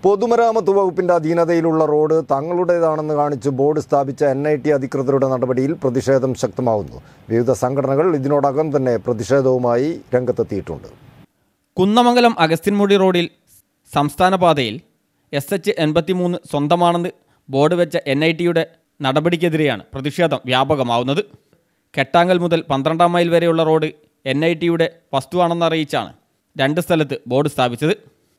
പൊതുമരാമത്ത് വകുപ്പിന്റെ അധീനതയിലുള്ള റോഡ് തങ്ങളുടേതാണെന്ന് കാണിച്ച് ബോർഡ് സ്ഥാപിച്ച NIT അധികൃതരുടെ നടപടിയിൽ പ്രതിഷേധം ശക്തമാവുന്നു. വിവിധ സംഘടനകൾ ഇതിനോടകം തന്നെ പ്രതിഷേധവുമായി രംഗത്തെത്തിയിട്ടുണ്ട്. കുന്നമംഗലം അഗസ്ത്യൻമുടി റോഡിൽ സംസ്ഥാന പാതയിൽ SH83 സ്വന്തമാണെന്ന് ബോർഡ് വെച്ച NITയുടെ നടപടിക്കെതിരെയാണ് പ്രതിഷേധം വ്യാപകമാവുന്നത്. കെട്ടാങ്ങൽ മുതൽ 12 മൈൽ വരെയുള്ള റോഡ് NITയുടെ വസ്തുവാണെന്നറിയിച്ചാണ് 2 സ്ഥലത്ത് ബോർഡ് സ്ഥാപിച്ചത്.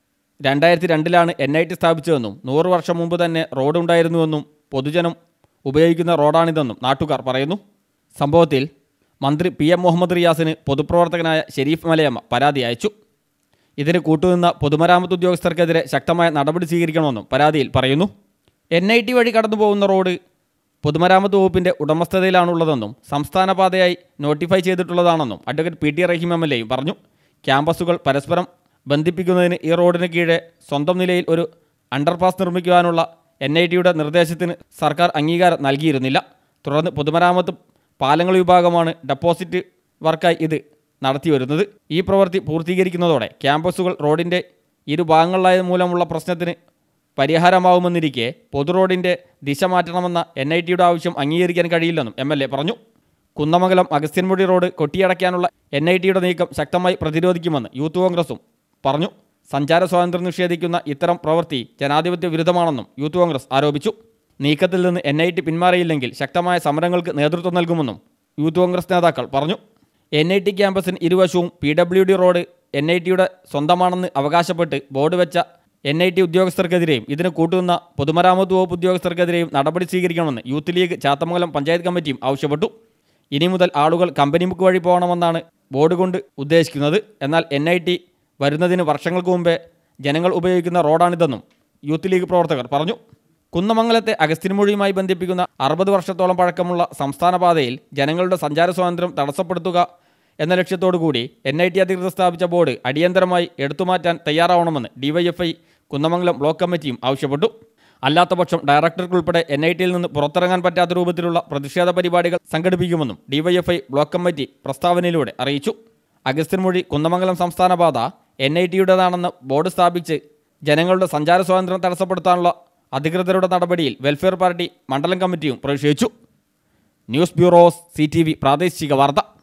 2002 NIT സ്ഥാപിച്ചതെന്നും 100 വർഷം മുമ്പ് തന്നെ റോഡ് ഉണ്ടായിരുന്നുവെന്നും പൊതുജനം ഉപയോഗിക്കുന്ന റോഡാണിതെന്നും നാട്ടുകാർ പറയുന്നു. സംഭവത്തിൽ മന്ത്രി PM മുഹമ്മദ് റിയാസിന് പൊതുപ്രവർത്തകനായ ഷെരീഫ് മലയമ്മ പരാതി അയച്ചു. ഇതിന് കൂട്ടുനിന്ന പൊതുമരാമത്ത് ഉദ്യോഗസ്ഥർക്കെതിരെ ശക്തമായ നടപടി സ്വീകരിക്കണമെന്നും പരാതിയിൽ പറയുന്നു. NIT വഴി കടന്നു പോകുന്ന റോഡ് പൊതുമരാമത്ത് വകുപ്പിൻ്റെ ഉടമസ്ഥതയിലാണുള്ളതെന്നും സംസ്ഥാന പാതയായി നോട്ടിഫൈ ചെയ്തിട്ടുള്ളതാണെന്നും അഡ്വക്കേറ്റ് PT റഹീം MLA പറഞ്ഞു. ക്യാമ്പസുകൾ പരസ്പരം ബന്ധിപ്പിക്കുന്നതിന് ഈ റോഡിന് കീഴെ സ്വന്തം നിലയിൽ ഒരു അണ്ടർപാസ് നിർമ്മിക്കുവാനുള്ള NITയുടെ നിർദ്ദേശത്തിന് സർക്കാർ അംഗീകാരം നൽകിയിരുന്നില്ല. തുടർന്ന് പൊതുമരാമത്ത് പാലങ്ങൾ വിഭാഗമാണ് ഡെപ്പോസിറ്റ് വർക്കായി ഇത് നടത്തിവരുന്നത്. ഈ പ്രവൃത്തി പൂർത്തീകരിക്കുന്നതോടെ ക്യാമ്പസുകൾ റോഡിൻ്റെ ഇരുഭാഗങ്ങളിലായ മൂലമുള്ള പ്രശ്നത്തിന് പരിഹാരമാവുമെന്നിരിക്കെ പൊതു റോഡിൻ്റെ ദിശ മാറ്റണമെന്ന NITയുടെ ആവശ്യം അംഗീകരിക്കാൻ കഴിയില്ലെന്നും MLA പറഞ്ഞു. കുന്നമംഗലം അഗസ്ത്യൻമുടി റോഡ് കൊട്ടിയടയ്ക്കാനുള്ള NITയുടെ നീക്കം ശക്തമായി പ്രതിരോധിക്കുമെന്ന് യൂത്ത് കോൺഗ്രസും പറഞ്ഞു. സഞ്ചാര സ്വാതന്ത്ര്യം നിഷേധിക്കുന്ന ഇത്തരം പ്രവൃത്തി ജനാധിപത്യ വിരുദ്ധമാണെന്നും യൂത്ത് കോൺഗ്രസ് ആരോപിച്ചു. നീക്കത്തിൽ നിന്ന് NIT പിന്മാറിയില്ലെങ്കിൽ ശക്തമായ സമരങ്ങൾക്ക് നേതൃത്വം നൽകുമെന്നും യൂത്ത് കോൺഗ്രസ് നേതാക്കൾ പറഞ്ഞു. NIT ക്യാമ്പസിന് ഇരുവശവും PWD റോഡ് NITയുടെ സ്വന്തമാണെന്ന് അവകാശപ്പെട്ട് ബോർഡ് വെച്ച NIT ഉദ്യോഗസ്ഥർക്കെതിരെയും ഇതിന് കൂട്ടുനിന്ന പൊതുമരാമത്ത് വകുപ്പ് ഉദ്യോഗസ്ഥർക്കെതിരെയും നടപടി സ്വീകരിക്കണമെന്ന് യൂത്ത് ലീഗ് ചാത്തമംഗലം പഞ്ചായത്ത് കമ്മിറ്റിയും ആവശ്യപ്പെട്ടു. ഇനി മുതൽ ആളുകൾ കമ്പനി ബുക്ക് വഴി പോകണമെന്നാണ് ബോർഡ് കൊണ്ട് ഉദ്ദേശിക്കുന്നത്. എന്നാൽ NIT വരുന്നതിന് വർഷങ്ങൾക്ക് മുമ്പേ ജനങ്ങൾ ഉപയോഗിക്കുന്ന റോഡാണിതെന്നും യൂത്ത് ലീഗ് പ്രവർത്തകർ പറഞ്ഞു. കുന്നമംഗലത്തെ അഗസ്ത്യൻമുഴിയുമായി ബന്ധിപ്പിക്കുന്ന 60 വർഷത്തോളം പഴക്കമുള്ള സംസ്ഥാന പാതയിൽ ജനങ്ങളുടെ സഞ്ചാര സ്വാതന്ത്ര്യം തടസ്സപ്പെടുത്തുക എന്ന ലക്ഷ്യത്തോടു കൂടി NIT അധികൃതർ സ്ഥാപിച്ച ബോർഡ് അടിയന്തരമായി എടുത്തുമാറ്റാൻ തയ്യാറാവണമെന്ന് DYFI കുന്നമംഗലം ബ്ലോക്ക് കമ്മിറ്റിയും ആവശ്യപ്പെട്ടു. അല്ലാത്തപക്ഷം ഡയറക്ടർക്കുൾപ്പെടെ NITയിൽ നിന്ന് പുറത്തിറങ്ങാൻ പറ്റാത്ത രൂപത്തിലുള്ള പ്രതിഷേധ പരിപാടികൾ സംഘടിപ്പിക്കുമെന്നും DYFI ബ്ലോക്ക് കമ്മിറ്റി പ്രസ്താവനയിലൂടെ അറിയിച്ചു. അഗസ്ത്യൻമുഴി കുന്നമംഗലം സംസ്ഥാന പാത NITയുടേതാണെന്ന് ബോർഡ് സ്ഥാപിച്ച് ജനങ്ങളുടെ സഞ്ചാര സ്വാതന്ത്ര്യം തടസ്സപ്പെടുത്താനുള്ള അധികൃതരുടെ നടപടിയിൽ വെൽഫെയർ പാർട്ടി മണ്ഡലം കമ്മിറ്റിയും പ്രതിഷേധിച്ചു. ന്യൂസ് ബ്യൂറോ CTV പ്രാദേശിക വാർത്ത.